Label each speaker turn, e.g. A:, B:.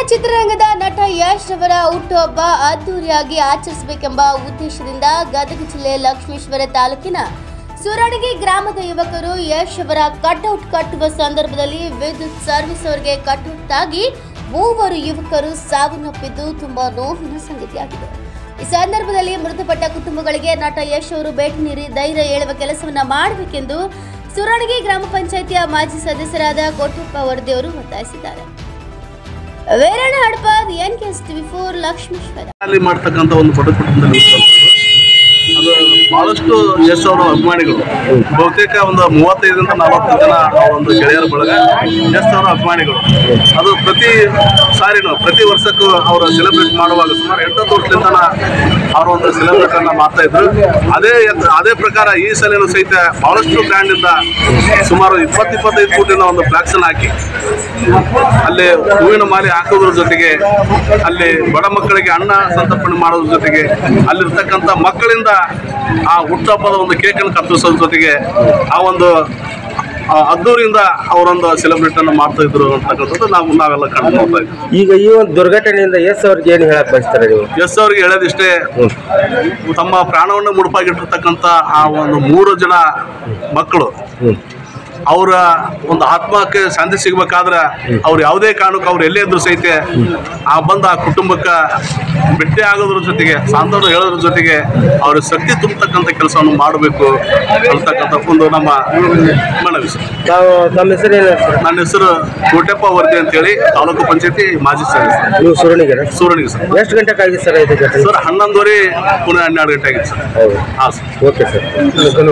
A: ಚಿತ್ರರಂಗದ ನಟ ಯಶ್ ಅವರ ಹುಟ್ಟುಹಬ್ಬ ಅದ್ದೂರಿಯಾಗಿ ಆಚರಿಸಬೇಕೆಂಬ ಉದ್ದೇಶದಿಂದ ಗದಗ ಜಿಲ್ಲೆ ಲಕ್ಷ್ಮೇಶ್ವರ ತಾಲೂಕಿನ ಸುರಣಿಗೆ ಗ್ರಾಮದ ಯುವಕರು ಯಶ್ ಅವರ ಕಟ್ಔಟ್ ಕಟ್ಟುವ ಸಂದರ್ಭದಲ್ಲಿ ವಿದ್ಯುತ್ ಸರ್ವಿಸ್ ಅವರಿಗೆ ಕಟ್ಔಟ್ ಆಗಿ 3 ಯುವಕರು ಸಾವನ್ನಪ್ಪಿದ್ದು ತುಂಬಾ ನೋವಿನ ಸಂಗತಿಯಾಗಿದೆ. ಈ ಸಂದರ್ಭದಲ್ಲಿ ಮೃತಪಟ್ಟ ಕುಟುಂಬಗಳಿಗೆ ನಟ ಯಶ್ ಅವರು ಭೇಟಿ ನೀಡಿ ಧೈರ್ಯ ಹೇಳುವ ಕೆಲಸವನ್ನ ಮಾಡಬೇಕೆಂದು ಸುರಣಿಗೆ ಗ್ರಾಮ ಪಂಚಾಯಿತಿಯ ಮಾಜಿ ಸದಸ್ಯರಾದ ಕೋಟಪ್ಪ ವರದಿಯವರು ಒತ್ತಾಯಿಸಿದ್ದಾರೆ. ವೀರಣ್ಣ ಹಡಪದ್ NKS TV4 ಲಕ್ಷ್ಮೇಶ್ವರ
B: ಅಲ್ಲಿ ಮಾಡ್ತಕ್ಕಂಥ ಒಂದು ಬಡ ಕುಟುಂಬದಲ್ಲಿ ಅದು ಬಹಳಷ್ಟು ಯಶ್ ಅವರ ಅಭಿಮಾನಿಗಳು ಬಹುತೇಕ ಒಂದು 35 ರಿಂದ 40 ಜನ ಒಂದು ಗೆಳೆಯರ ಬಳಗ ಯಶ್ ಅವರ ಅಭಿಮಾನಿಗಳು. ಅದು ಪ್ರತಿ ವರ್ಷಕ್ಕೂ ಅವರು ಸೆಲೆಬ್ರೇಟ್ ಮಾಡುವಾಗ ಸುಮಾರು 8 ವರ್ಷದಿಂದ ಅವರ ಒಂದು ಸೆಲೆಬ್ರೇಟ್ ಅನ್ನ ಮಾಡ್ತಾ ಇದ್ರು. ಅದೇ ಪ್ರಕಾರ ಈ ಸಲನೂ ಸಹಿತ ಬಹಳಷ್ಟು ಬ್ರ್ಯಾಂಡ್ ಇಂದ ಸುಮಾರು 20-25 ಕೋಟಿನ ಒಂದು ಫ್ಲಾಕ್ಸ್ ಅನ್ನು ಹಾಕಿ ಅಲ್ಲಿ ಹೂವಿನ ಮಾಲೆ ಹಾಕೋದ್ರ ಜೊತೆಗೆ ಅಲ್ಲಿ ಬಡ ಮಕ್ಕಳಿಗೆ ಅನ್ನ ಸಂತರ್ಪಣೆ ಮಾಡೋದ್ರ ಜೊತೆಗೆ ಅಲ್ಲಿರ್ತಕ್ಕಂಥ ಮಕ್ಕಳಿಂದ ಆ ಹುಟ್ಟುಹಬ್ಬದ ಒಂದು ಕೇಕ್ ಅನ್ನು ಕತ್ತರಿಸೋದ್ರ ಜೊತೆಗೆ ಆ ಒಂದು ಅದ್ದೂರಿಯಿಂದ ಅವರೊಂದು ಸೆಲೆಬ್ರೇಟ್ ಅನ್ನು ಮಾಡ್ತಾ ಇದ್ರು ಅಂತಕ್ಕಂಥದ್ದು ನಾವೆಲ್ಲ ಕಂಡು ನೋಡ್ತಾ ಇದ್ವಿ.
C: ಈಗ ಈ ಒಂದು ದುರ್ಘಟನೆಯಿಂದ ಯಶ್ ಅವ್ರಿಗೆ ಏನು ಹೇಳಕ್ ಬಯಸ್ತಾರೆ ನೀವು?
B: ಯಶ್ ಅವ್ರಿಗೆ ಹೇಳೋದಿಷ್ಟೇ, ತಮ್ಮ ಪ್ರಾಣವನ್ನು ಮುಡುಪಾಗಿಟ್ಟಿರ್ತಕ್ಕಂಥ ಆ ಒಂದು 3 ಜನ ಮಕ್ಕಳು ಅವರ ಒಂದು ಆತ್ಮಕ್ಕೆ ಶಾಂತಿ ಸಿಗಬೇಕಾದ್ರೆ ಅವ್ರು ಯಾವುದೇ ಕಾರಣಕ್ಕೂ ಅವ್ರು ಎಲ್ಲೇ ಇದ್ರು ಸಹಿತ ಆ ಕುಟುಂಬಕ್ಕೆ ಭೇಟಿ ಆಗೋದ್ರ ಜೊತೆಗೆ ಸಾಂತ್ವನ ಹೇಳೋದ್ರ ಜೊತೆಗೆ ಅವ್ರ ಶಕ್ತಿ ತುಂಬತಕ್ಕಂಥ ಕೆಲಸವನ್ನು ಮಾಡಬೇಕು ಅಂತಕ್ಕಂಥ ಒಂದು ನಮ್ಮ ಮನವಿ.
C: ನಮ್ಮ ಹೆಸರು ಏನು?
B: ನನ್ನ ಹೆಸರು ಕೋಟಪ್ಪ ವರದಿ ಅಂತೇಳಿ ತಾಲೂಕು ಪಂಚಾಯತಿ ಮಾಜಿ ಸದಸ್ಯ.
C: ನೀವು ಸುರಣಿಗೆ
B: ಸರ್.
C: ಎಷ್ಟು ಗಂಟೆಗೆ ಆಗಿದೆ ಸರ್ ಇದು?
B: ಸರ್ 11:30 ಪುನಃ 12 ಗಂಟೆ ಆಗಿತ್ತು ಸರ್.
C: ಹೌದು.
B: ಹಾಂ ಸರ್.
C: Okay sir.